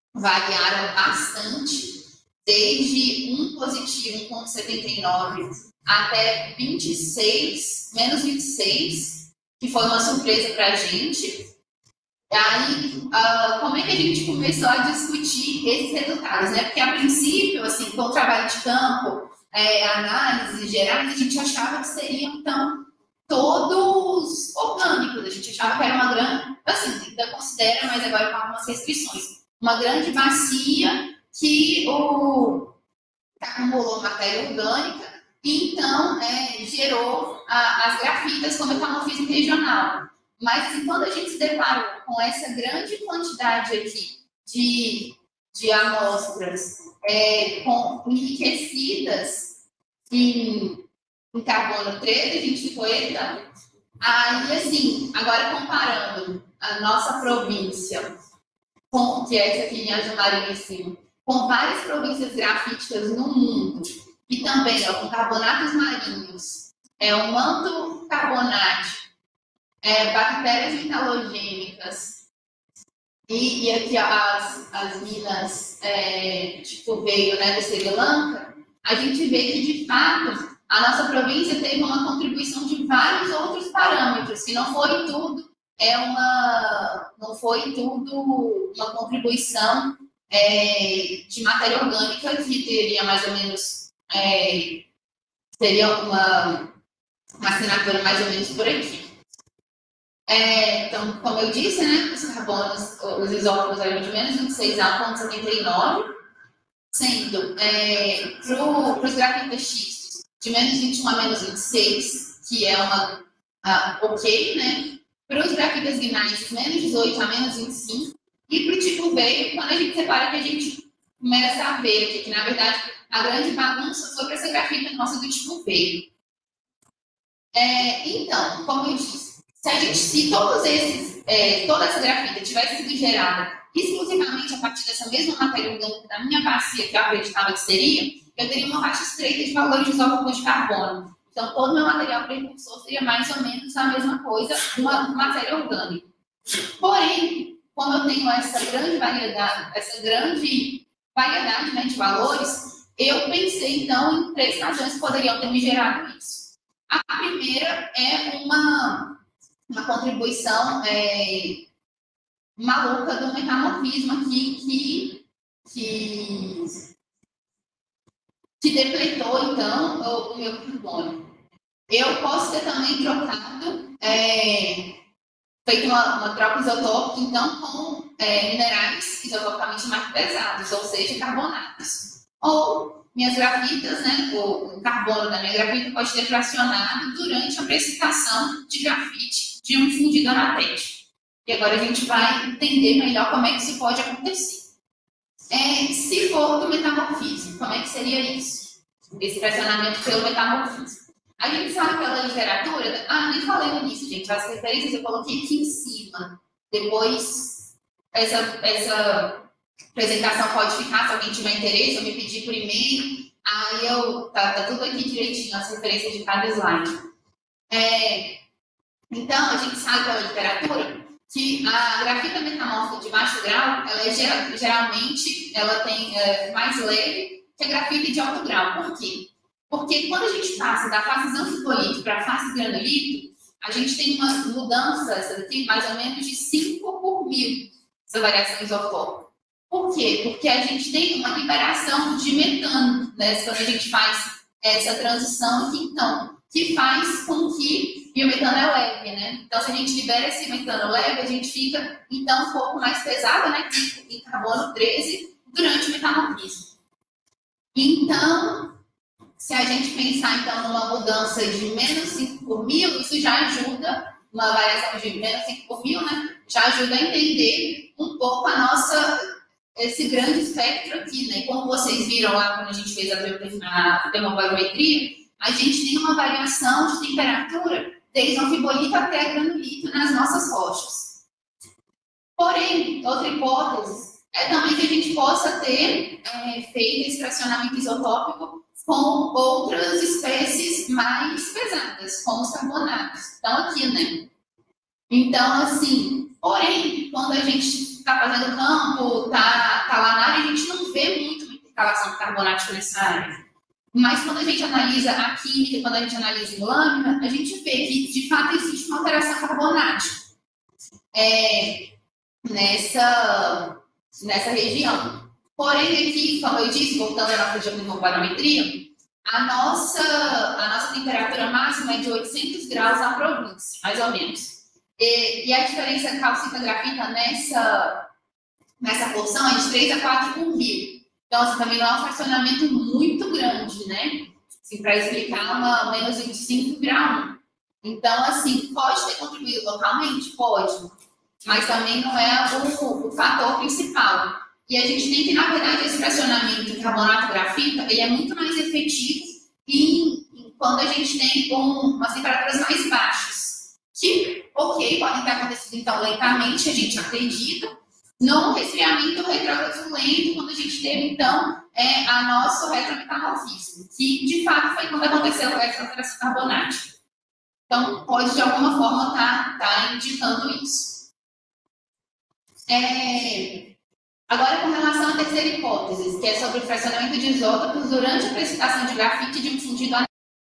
variaram bastante, desde um positivo, um vírgula setenta e nove, até vinte e seis, menos vinte e seis, que foi uma surpresa para a gente. Aí, uh, como é que a gente começou a discutir esses resultados, né? Porque, a princípio, assim, com o trabalho de campo, é, análises gerais, a gente achava que seriam, então, todos orgânicos. A gente achava que era uma grande, assim, ainda considera, mas agora com algumas restrições, uma grande bacia que o, acumulou matéria orgânica e, então, é, gerou a, as grafitas como metamorfismo regional. Mas, assim, quando a gente se deparou com essa grande quantidade aqui de, de amostras é, com, enriquecidas em, em carbono treze, a gente ficou, eita. Aí, assim, agora comparando a nossa província, com, que é essa aqui em azul marinho em cima, com várias províncias grafíticas no mundo, e também ó, com carbonatos marinhos, é, o manto carbonático, É, bactérias metalogênicas e, e aqui as, as minas é, tipo veio, né, do Sri Lanka, a gente vê que de fato a nossa província teve uma contribuição de vários outros parâmetros, que não foi tudo é uma não foi tudo uma contribuição é, de matéria orgânica que teria mais ou menos é, teria uma, uma assinatura mais ou menos por aqui. É, então, como eu disse, né, os carbonos, os isótopos eram de menos vinte e seis a zero vírgula setenta e nove, sendo é, para os grafitas xistos de menos vinte e um a menos vinte e seis, que é uma uh, ok, né? Para os grafitas gnais de menos dezoito a menos vinte e cinco, e para o tipo V, quando a gente separa, que a gente começa a ver aqui, que na verdade a grande bagunça foi para essa grafita nossa do tipo V. É, então, como eu disse, se a gente, se todos esses, é, toda essa grafita tivesse sido gerada exclusivamente a partir dessa mesma matéria orgânica da minha bacia, que eu acreditava que seria, eu teria uma faixa estreita de valores de isótopos de carbono. Então, todo o meu material precursor seria mais ou menos a mesma coisa, uma matéria orgânica. Porém, como eu tenho essa grande variedade, essa grande variedade, né, de valores, eu pensei, então, em três razões que poderiam ter me gerado isso. A primeira é uma... uma contribuição é, maluca do metamorfismo aqui que, que, que depletou, então, o, o meu carbono. Eu posso ter também trocado, é, feito uma, uma troca isotópica, então, com é, minerais isotopicamente mais pesados, ou seja, carbonatos. Ou minhas grafitas, né, o, o carbono da minha grafita pode ter fracionado durante a precipitação de grafite de um fundido anatético. E agora a gente vai entender melhor como é que isso pode acontecer. É, se for do metamorfismo, como é que seria isso? Esse fracionamento pelo metamorfismo. A gente sabe pela literatura... Ah, nem falei no início, gente. As referências eu coloquei aqui em cima. Depois, essa, essa apresentação pode ficar, se alguém tiver interesse, eu me pedir por e-mail. Aí eu... Tá, tá tudo aqui direitinho, as referências de cada slide. É, então, a gente sabe pela literatura que a grafita metamórfica de baixo grau, ela é geral, geralmente, ela tem é, mais leve que a grafita de alto grau. Por quê? Porque quando a gente passa da fase anfibolito para a fase granulito, a gente tem uma mudança, essa daqui, mais ou menos de cinco por mil, essa variação isotópica. Por quê? Porque a gente tem uma liberação de metano, né, quando a gente faz essa transição aqui, então, que faz com que, e o metano é leve, né? Então, se a gente libera esse metano leve, a gente fica, então, um pouco mais pesado, né, em carbono treze, durante o metamorfismo. Então, se a gente pensar, então, numa mudança de menos cinco por mil, isso já ajuda, uma variação de menos cinco por mil, né? Já ajuda a entender um pouco a nossa, esse grande espectro aqui, né? Como vocês viram lá quando a gente fez a termobarometria, a gente tem uma variação de temperatura desde o anfibolito até granulito nas nossas rochas. Porém, outra hipótese é também que a gente possa ter é, feito esse fracionamento isotópico com outras espécies mais pesadas, como os carbonatos. Então, aqui, né? Então, assim, porém, quando a gente está fazendo campo, está tá lá na área, a gente não vê muito intercalação de carbonático nessa área. Mas quando a gente analisa a química, quando a gente analisa em lâmina, a gente vê que, de fato, existe uma alteração carbonática é, nessa, nessa região. Porém, aqui, como eu disse, voltando à nossa geopneumobarometria, a nossa, a nossa temperatura máxima é de oitocentos graus na província, mais ou menos. E, e a diferença calcita-grafita nessa, nessa porção é de três a quatro por mil. Então, assim, também não é um fracionamento muito grande, né? Assim, para explicar uma menos vinte e cinco grau. Então, assim, pode ter contribuído localmente? Pode. Mas também não é o, o fator principal. E a gente tem que, na verdade, esse fracionamento de carbonato-grafita, ele é muito mais efetivo em, em, quando a gente tem um, umas temperaturas mais baixas. Que, ok, podem ter acontecido, então, lentamente, a gente acredita, no resfriamento retrógrado lento, quando a gente teve, então, é, a nosso retrometamorfismo, que, de fato, foi quando aconteceu essa alteração carbonática. Então, pode, de alguma forma, estar tá, tá indicando isso. É... Agora, com relação à terceira hipótese, que é sobre o fracionamento de isótopos durante a precipitação de grafite de um fundido anel.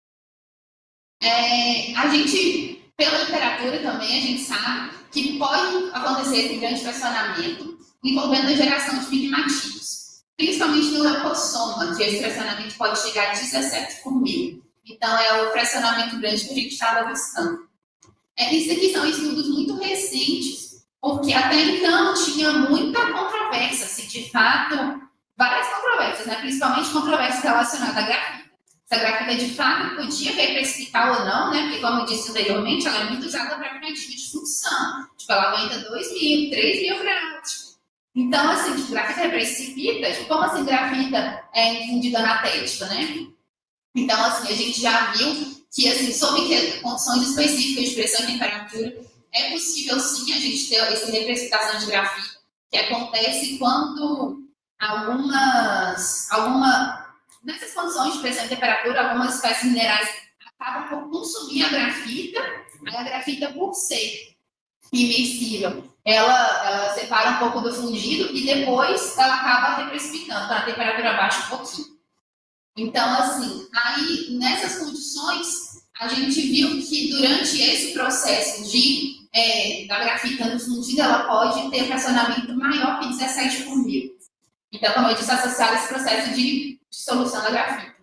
É, a gente, pela literatura também, a gente sabe que pode acontecer esse grande fracionamento envolvendo a geração de pigmatídeos, principalmente no leucossoma, que esse fracionamento pode chegar a dezessete por mil. Então, é o fracionamento grande que a gente estava buscando. É, isso aqui são estudos muito recentes, porque até então tinha muita controvérsia, se de fato, várias controvérsias, né? Principalmente controvérsias relacionadas à grafita. Se a grafita de fato podia reprecipitar ou não, né? Porque, como eu disse anteriormente, ela é muito usada para preventivo de função. Tipo, ela aguenta dois mil, três mil graus. Então, assim, tipo, grafita reprecipita, tipo, como assim grafita é infundida anatética, né? Então, assim, a gente já viu que, assim, sob que condições específicas de pressão e temperatura, é possível, sim, a gente ter essa reprecipitação de grafite, que acontece quando algumas, alguma, nessas condições de pressão e temperatura, algumas espécies minerais acabam por consumir a grafita, a grafita, por ser imersível, ela, ela separa um pouco do fundido e depois ela acaba reprecipitando, quando a temperatura baixa um pouquinho. Então, assim, aí, nessas condições, a gente viu que durante esse processo de É, da grafita no fundido, ela pode ter fracionamento maior que dezessete por mil. Então, como eu disse, associado a esse processo de dissolução da grafita.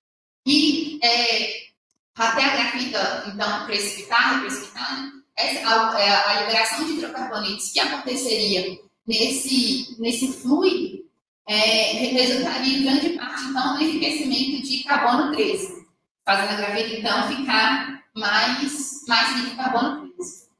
E é, até a grafita, então, precipitar, precipitar, essa, a, a liberação de hidrocarbonetos que aconteceria nesse, nesse fluido é, resultaria em grande parte, então, no enriquecimento de carbono treze, fazendo a grafita, então, ficar mais, mais rica em carbono treze.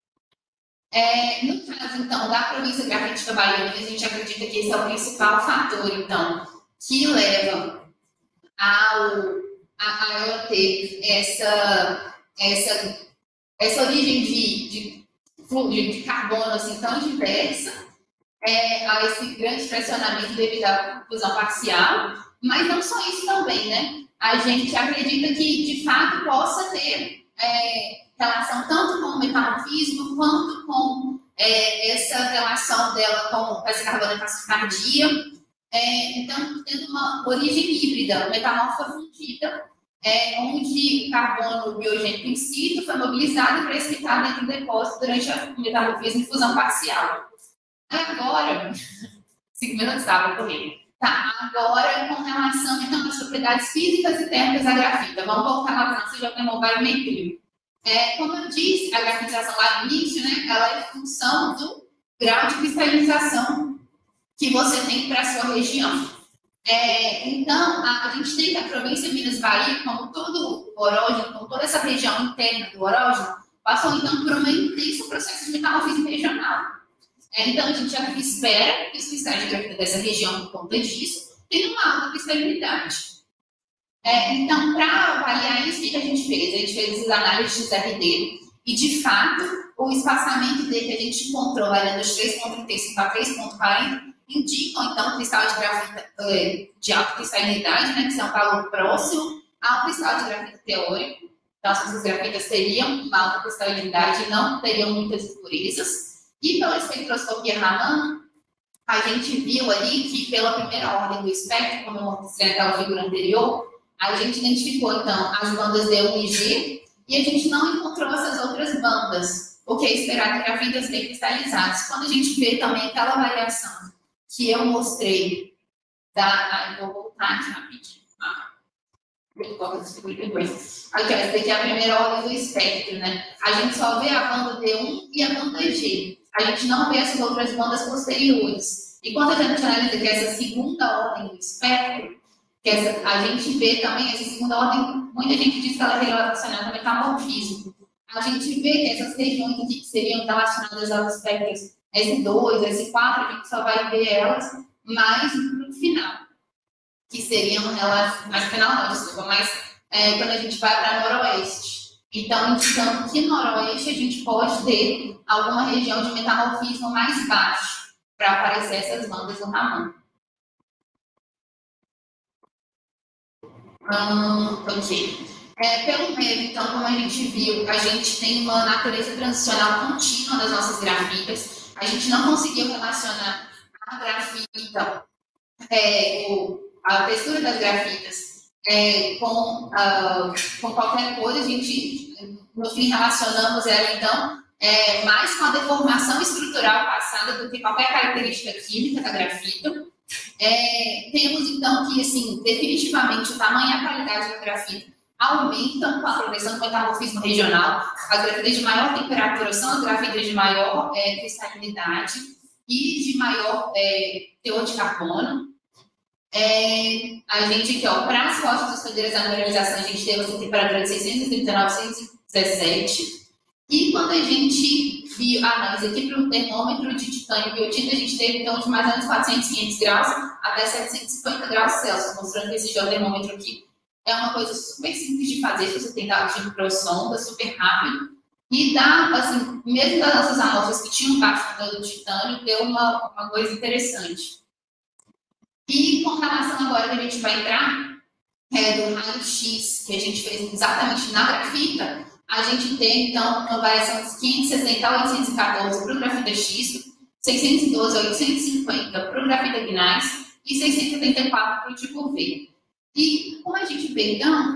É, no caso, então, da província grafítica baiana, a gente acredita que esse é o principal fator, então, que leva ao, a, a ela ter essa, essa, essa origem de, de, de, de carbono assim, tão diversa, é, a esse grande pressionamento devido à fusão parcial, mas não só isso também, né? A gente acredita que, de fato, possa ter é, relação tanto com o metamorfismo quanto com é, essa relação dela com essa carbonatacicardia. É, então, tendo uma origem híbrida, metamórfica fundida, é, onde o carbono biogênico in situ foi mobilizado e precipitado dentro do depósito durante o metamorfismo e fusão parcial. Agora, cinco minutos estava correndo. Tá, agora com relação então às propriedades físicas e térmicas da grafita. Vamos voltar lá para a nossa geopneumobarometria. É, como eu disse, a grafitização lá no início, né, ela é função do grau de cristalização que você tem para a sua região. É, então, a, a gente tem que a província Minas-Bahia, como todo o orógeno, como toda essa região interna do orógeno, passou então por um intenso processo de metamorfismo regional. É, então, a gente já espera que os cristais de grafita dessa região, por conta disso, tenham uma alta cristabilidade. É, então, para avaliar isso, o que a gente fez? A gente fez as análises de X R D e, de fato, o espaçamento dele que a gente encontrou, variando de três vírgula trinta e cinco a três vírgula quarenta, indicam, então, cristal de grafita de alta cristabilidade, né, que são um valor próximo ao cristal de grafita teórico. Então, essas grafitas teriam uma alta cristabilidade e não teriam muitas impurezas. E pela espectroscopia Raman, a gente viu ali que, pela primeira ordem do espectro, como eu mostrei naquela figura anterior, a gente identificou, então, as bandas D um e G, e a gente não encontrou essas outras bandas, porque é esperado grafitas bem cristalizados. Quando a gente vê também aquela variação que eu mostrei, da... Ah, eu vou voltar aqui rapidinho. Ah. Aqui, essa daqui é a primeira ordem do espectro, né? A gente só vê a banda D um e a banda G. A gente não vê essas outras bandas posteriores. E quando a gente analisa que essa segunda ordem do espectro, que essa, a gente vê também essa segunda ordem, muita gente diz que ela é relacionada ao metamorfismo. A gente vê que essas regiões que seriam relacionadas aos espectros S dois, S quatro, a gente só vai ver elas mais no final, que seriam relacionadas, mas final não, desculpa, mas é, quando a gente vai para noroeste. Então, indicando que noroeste a gente pode ter alguma região de metamorfismo mais baixo para aparecer essas bandas no Raman. Hum, ok. É, pelo meio, então, como a gente viu, a gente tem uma natureza transicional contínua das nossas grafitas. A gente não conseguiu relacionar a grafita, é, o, a textura das grafitas é, com, uh, com qualquer coisa. A gente, no fim, relacionamos ela, então, é, mais com a deformação estrutural passada do que qualquer característica química da grafita. É, temos, então, que, assim, definitivamente, o tamanho e a qualidade da grafita aumentam com a progressão do metamorfismo regional. As grafitas de maior temperatura são as grafitas de maior é, cristalinidade e de maior é, teor de carbono. É, a gente aqui, ó, para as rochas das cadeiras da mineralização, a gente teve essa temperatura de seiscentos e trinta e nove, seiscentos e dezessete. E quando a gente viu a análise aqui para o termômetro de titânio e biotita, a gente teve, então, de mais ou menos quatrocentos, quinhentos graus até setecentos e cinquenta graus Celsius, mostrando que esse geotermômetro aqui é uma coisa super simples de fazer, se você tentar de microsonda, super rápido. E dá, assim, mesmo das nossas amostras que tinham baixo nível do titânio, deu uma, uma coisa interessante. E com relação agora que a gente vai entrar, é, do raio-x, que a gente fez exatamente na grafita, a gente tem, então, uma variação de quinhentos e sessenta a oitocentos e quatorze para o grafita X, seiscentos e doze a oitocentos e cinquenta para o grafita Gneiss e seiscentos e setenta e quatro para o tipo V. E como a gente vê, então,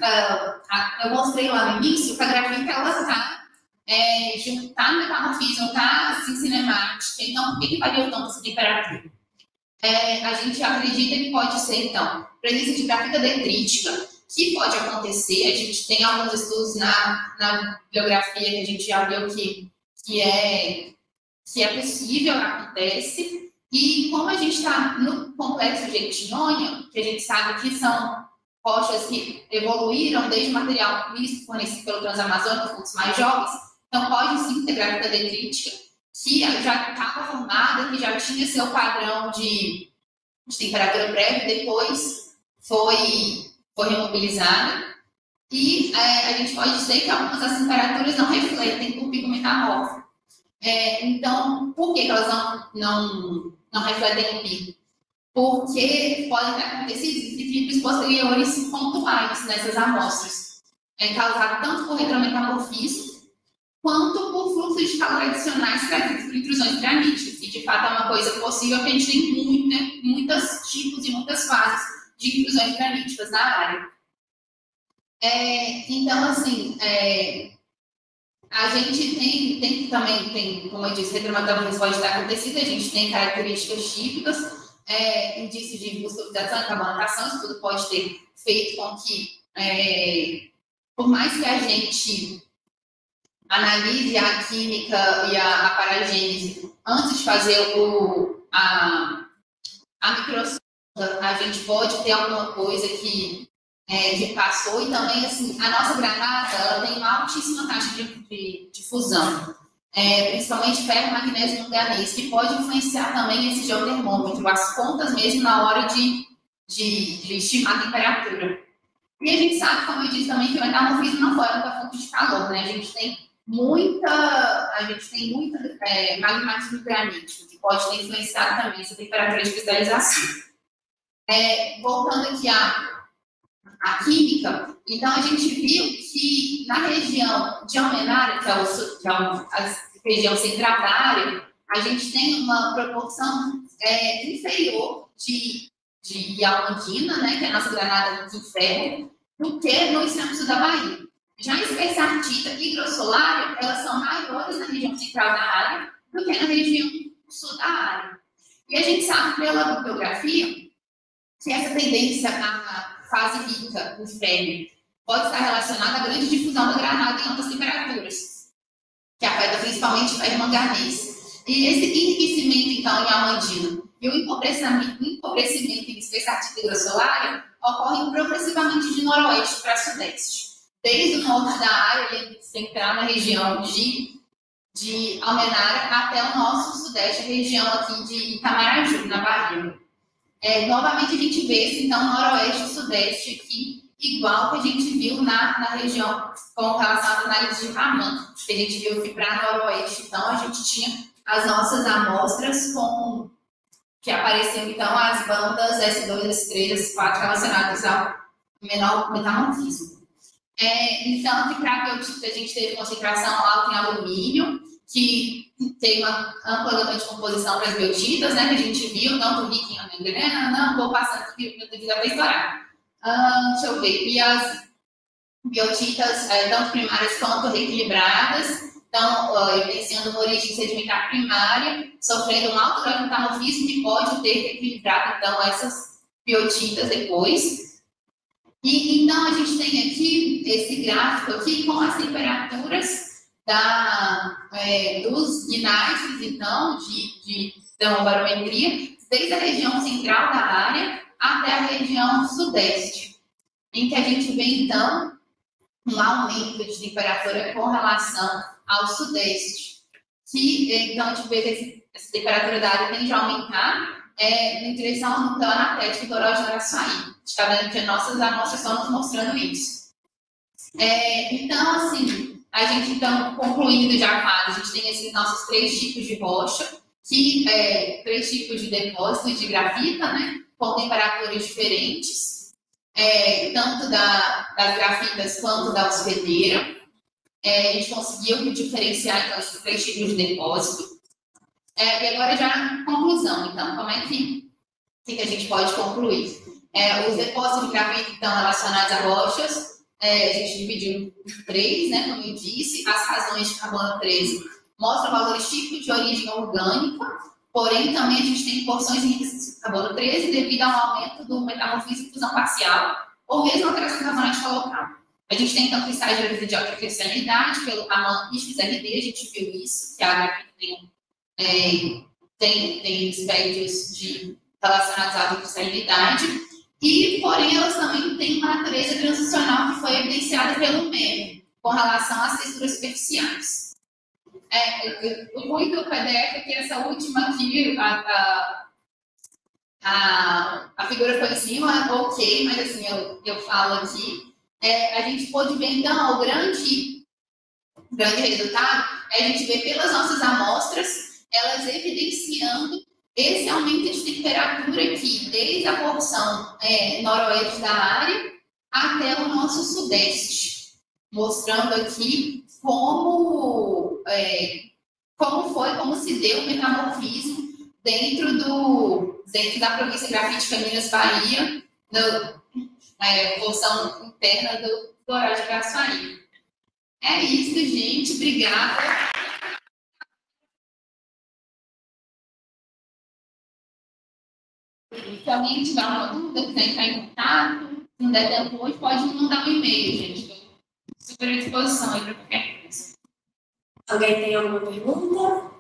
a, eu mostrei lá no início que a grafita ela está é, tá no metamorfismo, está assim, cinemática, então por que que varia tanto essa temperatura? É, a gente acredita que pode ser, então, presença de grafita detrítica, que pode acontecer. A gente tem alguns estudos na, na bibliografia que a gente já viu que, que, é, que é possível, acontece. E como a gente está no complexo de Jequitinhonha, que a gente sabe que são rochas que evoluíram desde o material misto fornecido pelo Transamazônico, fluxos mais jovens, então pode sim ter grafita detrítica, que já estava formada, que já tinha seu padrão de, de temperatura prévia, depois foi, foi remobilizada. E é, a gente pode dizer que algumas das temperaturas não refletem o pico metamórfico. É, então, por que elas não, não, não refletem o pico? Porque podem ter acontecido desequilíbrios posteriores pontuais nessas amostras, é, causados tanto por retrometamorfismo quanto por fluxos de calor adicionais trazidos por intrusões graníticas, que de fato é uma coisa possível, porque a gente tem muita, muitos tipos e muitas fases de intrusões graníticas na área. É, então, assim, é, a gente tem, tem também, tem, como eu disse, retrometamorfismo pode estar acontecido, a gente tem características típicas, é, indícios de fosforização e carbonatação, isso tudo pode ter feito com que, é, por mais que a gente analise a química e a, a paragênese antes de fazer o, a, a microsonda, a gente pode ter alguma coisa que, é, que passou. E também, assim, a nossa granada ela tem uma altíssima taxa de, de, de fusão, é, principalmente ferro, magnésio e manganês, que pode influenciar também esse geotermômetro, as contas mesmo na hora de, de, de estimar a temperatura. E a gente sabe, como eu disse também, que o metamorfismo não foi uma fonte de calor, né? A gente tem muita, a gente tem muita é, magmatismo granítico, que pode ter influenciado também essa temperatura de cristalização. É, voltando aqui à, à química, então a gente viu que na região de Almenara, que é, o, que é a região central da área, a gente tem uma proporção é, inferior de de Almandina, né, que é a nossa granada de ferro, do que no extremo sul da Bahia. Já a espessartita e grossolária, elas são maiores na região central da área do que na região sul da área. E a gente sabe pela bibliografia que essa tendência à fase rica do ferro pode estar relacionada à grande difusão da granada em altas temperaturas, que afeta principalmente o ferro manganês. E esse enriquecimento, então, em Almandina e o empobrecimento, empobrecimento em espessartita e grossolária ocorrem progressivamente de noroeste para sudeste. Desde o norte da área central, na região de, de Almenara, até o nosso sudeste, a região aqui de Itamaraju, na Bahia. É, novamente, a gente vê esse, então, noroeste e sudeste aqui, igual que a gente viu na, na região com relação às análises de Raman, que a gente viu que para noroeste, então, a gente tinha as nossas amostras com que apareciam, então, as bandas S dois, S três, S quatro relacionadas ao menor metamorfismo. É, então, que para a biotita a gente teve concentração alta em alumínio, que tem uma ampla gama de composição para as biotitas, né, que a gente viu, tanto rica em amengrena, não vou passar aqui, meu devido a estourar. Ah, deixa eu ver, e as biotitas, é, tanto primárias quanto reequilibradas, então, uh, evidenciando uma origem sedimentar primária, sofrendo um alto grau de metamorfismo que pode ter reequilibrado, então, essas biotitas depois. E, então, a gente tem aqui esse gráfico aqui com as temperaturas da, é, dos guinastes, então, de, de termobarometria, desde a região central da área até a região sudeste, em que a gente vê, então, um aumento de temperatura com relação ao sudeste, que, então, a gente vê que essa temperatura da área tende a aumentar é, em direção ao núcleo anatético do Oral de Araçuaí. Está vendo que nossas amostras estão nos mostrando isso. É, então, assim, a gente, então, concluindo já quase, a gente tem esses nossos três tipos de rocha, que, é, três tipos de depósito de grafita, né, com temperaturas diferentes, é, tanto da, das grafitas quanto da hospedeira. É, a gente conseguiu diferenciar, então, esses três tipos de depósito. É, e agora já conclusão, então, como é que, que a gente pode concluir? É, os depósitos de grafito, então, relacionados a rochas, é, a gente dividiu em três, né, como eu disse, as razões de carbono treze mostram valores típicos de origem orgânica, porém, também a gente tem porções enriquecidas de carbono treze devido ao aumento do metamorfismo e fusão parcial, ou mesmo alteração carbonética local. A gente tem, então, cristais de grafite de alta cristalicidade, pelo Raman e X R D, a gente viu isso, que a grafite tem, é, tem, tem espécies de, relacionados à alta cristalicidade. E, porém, elas também têm uma natureza transicional que foi evidenciada pelo M E M, com relação às texturas superficiais. É, o ruim do P D F é que essa última aqui, a, a, a, a figura foi em cima, ok, mas assim, eu, eu falo aqui, é, a gente pode ver, então, o grande, grande resultado é a gente ver pelas nossas amostras, elas evidenciando esse aumento de temperatura aqui, desde a porção é, noroeste da área até o nosso sudeste, mostrando aqui como, é, como foi, como se deu o metamorfismo dentro, do, dentro da província grafítica Minas Bahia, na é, porção interna do, do Oral de Araçuaí. É isso, gente. Obrigada. Se alguém tiver uma dúvida, quiser entrar em contato, se não der tempo hoje, pode me mandar um e-mail, gente. Estou super à disposição aí para qualquer coisa. Alguém tem alguma pergunta?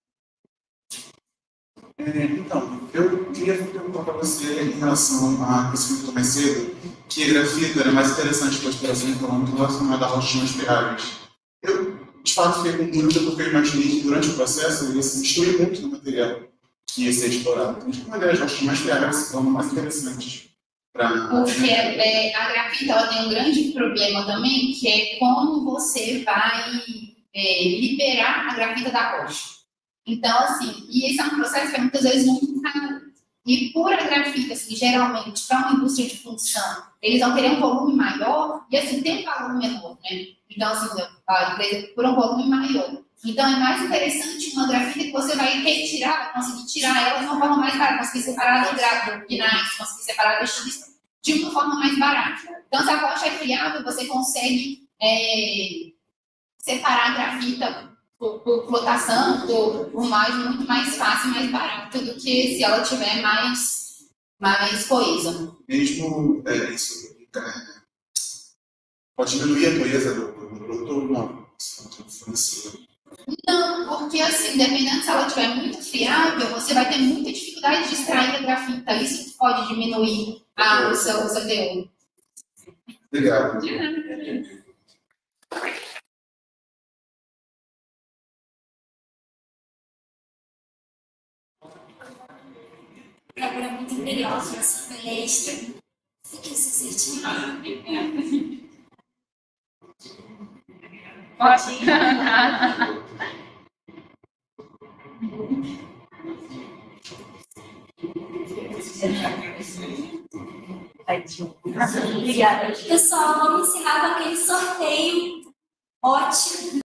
É, então, eu queria perguntar para você em relação a que você comentou mais cedo, que a grafita era mais interessante para a exploração econômica relacionada a rochas mais permeáveis. Eu, de fato, fiquei com dúvida porque eu imaginei que durante o processo ele se misture muito no material que ia ser explorado. Então, de que maneira as rochas mais permeáveis se tornam mais interessantes para... Porque é, a grafita ela tem um grande problema também, que é como você vai é, liberar a grafita da rocha. Então, assim, e esse é um processo que é muitas vezes muito caro. E por a grafita, assim, geralmente, para uma indústria de função, eles vão querer um volume maior e, assim, tem um valor menor, né? Então, assim, a empresa, por um volume maior, Então, é mais interessante uma grafita que você vai retirar, vai conseguir tirar ela de uma forma mais barata, conseguir separar do grafo, do pinais, conseguir separar do estilista de uma forma mais barata. Então, se a rocha é friável, você consegue é, separar a grafita por, por flotação, por, por mais, muito mais fácil e mais barato do que se ela tiver mais, mais coesa. Mesmo é, isso é, pode diminuir a coesa do, do produto? Não, isso não influencia. Não, porque assim, dependendo se ela estiver muito friável, você vai ter muita dificuldade de extrair a grafita. Isso pode diminuir a, o seu, o seu teor. Obrigado. Débora, muito obrigada pela sua palestra. Fique seu certificado. Pode ir. Obrigada. Pessoal, vamos encerrar com aquele sorteio ótimo.